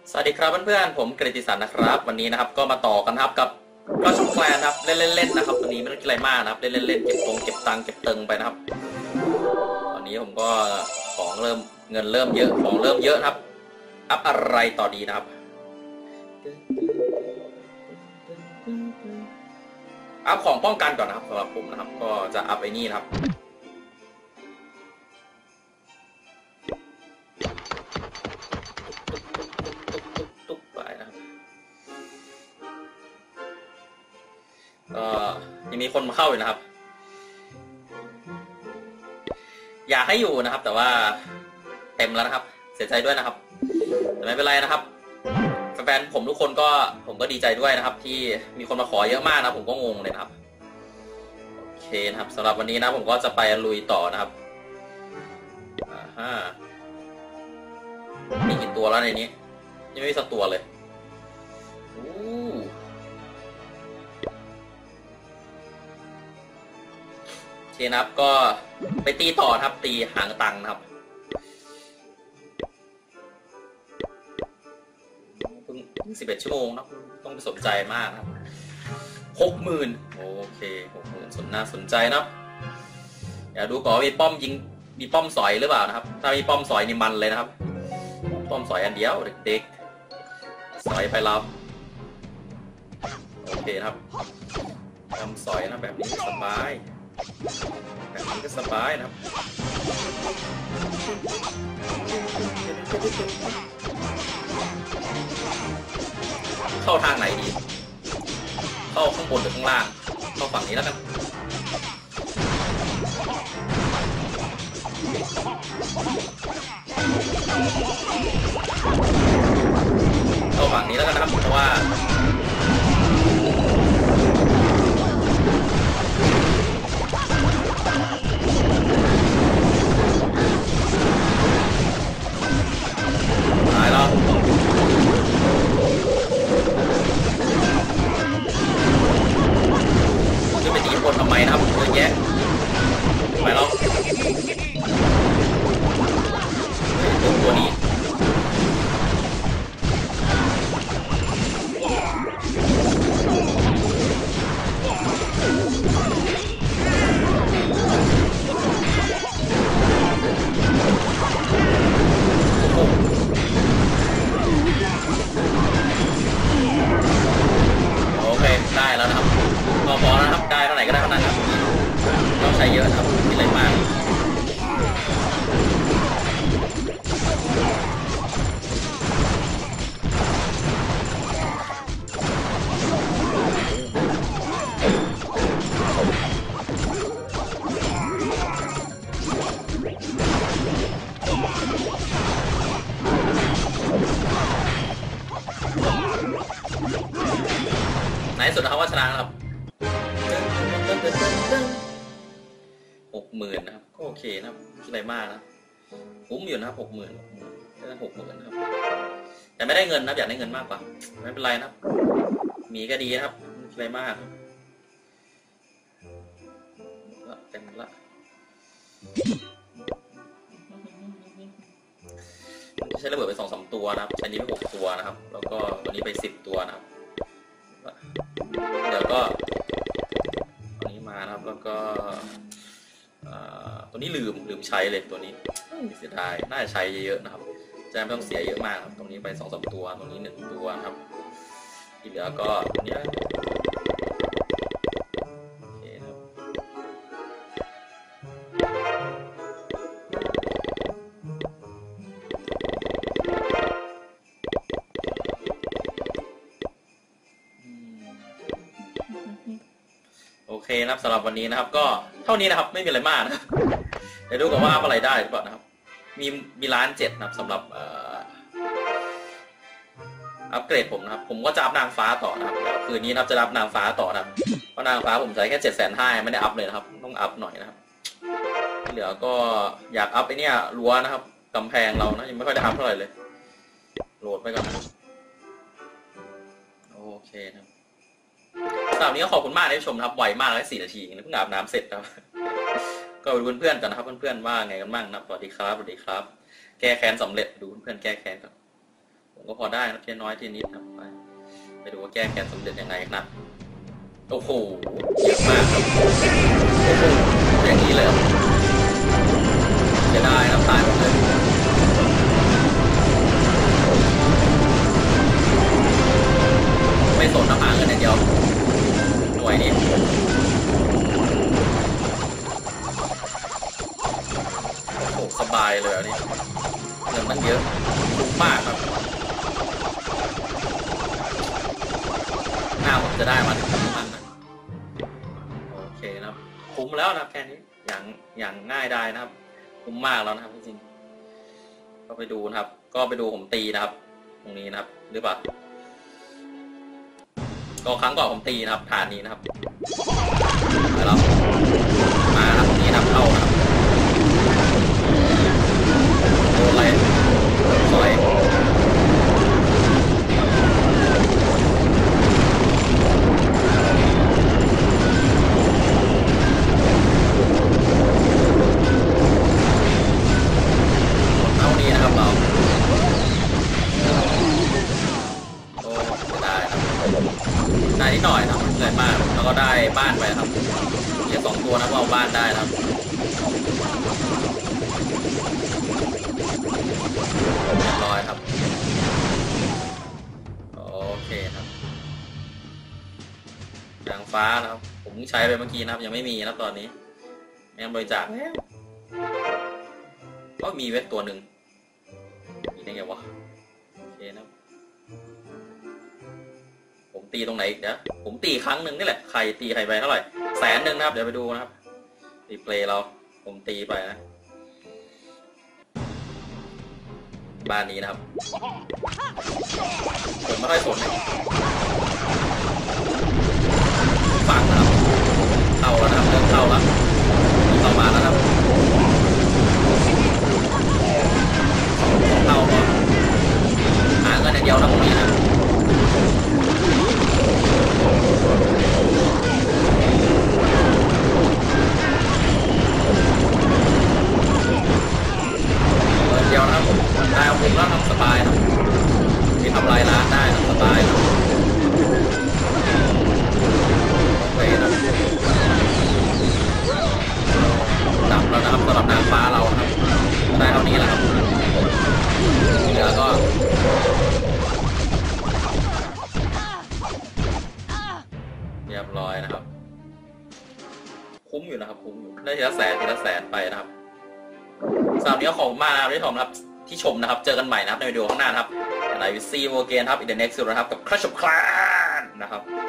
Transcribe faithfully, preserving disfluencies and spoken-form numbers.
สวัสดีครับเพื่อนๆผมกฤติสันนะครับวันนี้นะครับก็มาต่อกันครับกับก็ช่องแคลนครับเล่นๆนะครับวันนี้ไม่ต้องคิดอะไรมากนะครับเล่นๆเก็บตรงเก็บตังเก็บเติงไปนะครับตอนนี้ผมก็ของเริ่มเงินเริ่มเยอะของเริ่มเยอะครับอัพอะไรต่อดีนะครับอัพของป้องกันก่อนนะครับสำหรับผมนะครับก็จะอัพไอ้นี่นะครับก็ยังมีคนมาเข้าอยู่นะครับอยากให้อยู่นะครับแต่ว่าเต็มแล้วนะครับเสียใจด้วยนะครับแต่ไม่เป็นไรนะครับแฟนๆผมทุกคนก็ผมก็ดีใจด้วยนะครับที่มีคนมาขอเยอะมากนะผมก็งงเลยนะครับโอเคนะครับสำหรับวันนี้นะผมก็จะไปลุยต่อนะครับอ่าฮะมีกี่ตัวแล้วในนี้ยังไม่มีสักตัวเลยโอเคนะครับก็ไปตีต่อครับตีหางตังนะครับเพิ่งสิบเอ็ดชั่วโมงนะต้องไปสนใจมากครับหกหมื่นโอเคหกหมื่นสนน่าสนใจนะอย่าดูก่อนมีป้อมยิงมีป้อมสอยหรือเปล่านะครับถ้ามีป้อมสอยนี่มันเลยนะครับป้อมสอยอันเดียวเด็กๆสอยไปรับโอเคครับป้อมสอยนะแบบนี้สบายแบบนี้ก็สบายนะครับเข้าทางไหนดีเข้าข้างบนหรือข้างล่างเข้าฝั่งนี้แล้วกันเข้าฝั่งนี้แล้วกันนะครับเพราะว่าทำไมนะครับเยอะแยะไปแล้วตัวนี้โอเคได้แล้วนะครับพอพอแล้วนะครับได้เท่าไหร่ก็ได้เท่านั้นครับต้องใช้เยอะครับมีอะไรมากไหนสุดนะครับว่าชนะครับหกหมื่นนะครับก็โอเคนะครับคิดอะไรมากนะคุ้มอยู่นะครับหกหมื่นได้หกหมื่นนะครับแต่ไม่ได้เงินนะอยากได้เงินมากกว่าไม่เป็นไรนะครับมีก็ดีนะครับคิดอะไรมากเต็มละใช้ระเบิดไปสองสามตัวนะครับใช้นี้ไปหกตัวนะครับแล้วก็ตัวนี้ไปสิบตัวนะครับเดี๋ยวก็ตัวนี้มานะครับแล้วก็ตัวนี้ลืมลืมใช้เลยตัวนี้เสียดายน่าจะใช้เยอะนะครับจะไม่ต้องเสียเยอะมากครับตรงนี้ไปสองสามตัวตรงนี้หนึ่งตัวครับที่เหลือก็ตัวนี้โอเคครับโอเคนะครับสำหรับวันนี้นะครับก็เท่านี้นะครับไม่มีอะไรมากนะครับเดี๋ยวดูกันว่าอัพอะไรได้หรือเปล่านะครับมีมีล้านเจ็ดนะครับสำหรับอัปเกรดผมนะครับผมก็จะอัพนางฟ้าต่อนะครับคืนนี้นะครับจะอัพนางฟ้าต่อนะครับเพราะนางฟ้าผมใช้แค่เจ็ดแสนห้าไม่ได้อัพเลยนะครับต้องอัพหน่อยนะครับที่เหลือก็อยากอัพไอ้นี่รั้วนะครับกำแพงเรานะยังไม่ค่อยได้อัพเท่าไหร่เลยโหลดไปก่อนนะโอเคนะสำหรับนี้ก็ขอบคุณมากที่ชมครับไวมากเลยสี่นาทีเพิ่งอาบน้ำเสร็จครับก็ดูเพื่อนๆกันนะครับเพื่อนๆว่าไงกันบ้างนะสวัสดีครับสวัสดีครับแก้แค้นสำเร็จดูเพื่อนๆแก้แค้นกันก็พอได้นะเพียงน้อยทีนิดครับไปไปดูว่าแก้แค้นสำเร็จยังไงนะโอ้โหเยอะมากครับโอ้โหอย่างนี้เลยจะได้น้ำตาลหมดเลยไม่สนน้ำหาเงินอย่างเดียวหน่วยนี้โอ้โหสบายเลยอันนี้เงินมันเยอะคุ้มมากครับหน้าผมจะได้มาถึงน้ำมันนะโอเคนะครับคุ้มแล้วนะแค่นี้อย่างอย่างง่ายได้นะครับคุ้มมากแล้วนะครับจริงๆก็ไปดูนะครับก็ไปดูผมตีนะครับตรงนี้นะครับหรือเปล่าก็ครั้งก่อนผมตีนะครับฐานนี้นะครับแล้วมาครับตรงนี้นับเข้านะครับโดนอะไรสวยเอานี้นะครับเราโอ้จะได้ครับได้นิดหน่อยนะเหนื่อยมากแล้วก็ได้บ้านไปครับเหลือสองตัวนะเอาบ้านได้นะครับเรียบร้อยครับโอเคครับยางฟ้านะครับผมใช้ไปเมื่อกี้นะครับยังไม่มีนะตอนนี้ไม่บริจาคแล้วก็มีเวทตัวหนึ่งมีได้ไงวะโอเคนะผมตีตรงไหนอีกนะผมตีครั้งหนึ่งนี่แหละใครตีใครไปเท่าไหร่แสนหนึ่งนะครับเดี๋ยวไปดูนะครับรีเพลย์เราผมตีไปนะบ้านนี้นะครับผมไม่ค่อยสนเลยฝั่งนะครับเข้าแล้วนะครับเริ่มเข้าแล้วเข้ามาแล้วนะครับเข้าก็หาเงินอย่างเดียวนะตรงนี้นะเดียวนะครับได้เอาผมแล้วทำสบายนะที่ทำลายร้านได้ทำสบายนะโอเคนะดับแล้วนะครับสำหรับนางฟ้าเราครับได้เท่านี้แหละครับเหลือก็เรียบร้อยนะครับคุ้มอยู่นะครับคุ้มอยู่ได้ทีละแสนทีละแสนไปนะครับสำหรับนี้ก็ขอบคุณมากนะครับที่ชมนะครับที่ชมนะครับเจอกันใหม่นะครับในวิดีโอข้างหน้านะครับในวิซีโวเกนครับ in the next นะครับกับ Clash of Clans นะครับ